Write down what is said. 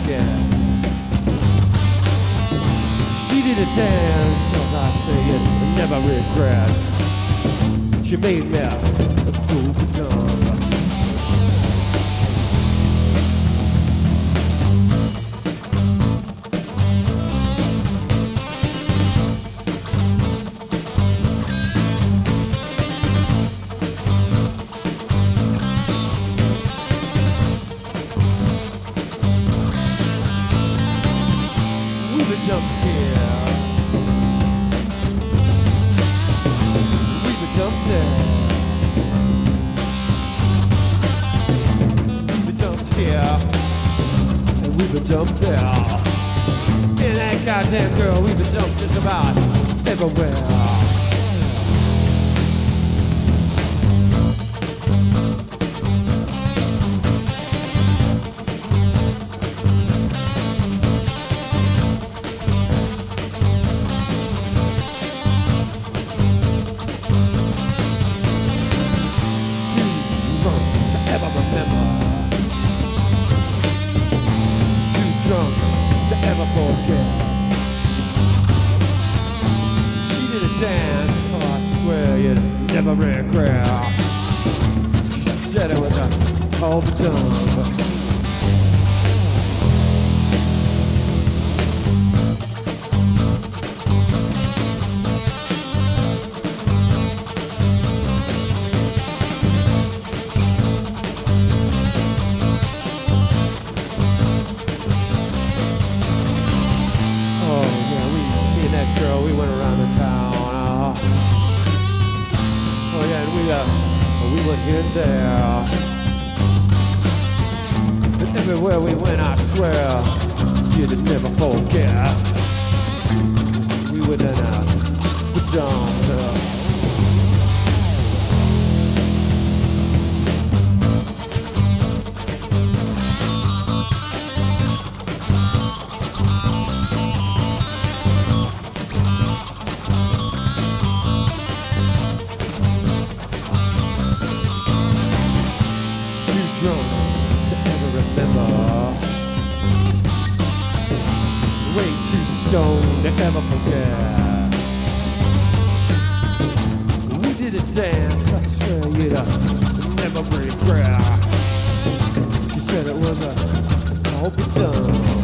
forget. She did a dance, cause I say it, never regret. She made me a good done. We've been dumped here. We've been dumped there. We've been dumped here. And we've been dumped there. And that goddamn girl, we've been dumped just about everywhere. To ever forget. She did a dance, oh I swear you'd never regret. She said it with a all the time. Girl, we went around the town. Oh yeah, and we went here and there. And everywhere we went, I swear, you'd never forget. We were in the dawn. Drunk to ever remember, way too stoned to ever forget. We did a dance, I swear you'd never regret. She said it was all be done.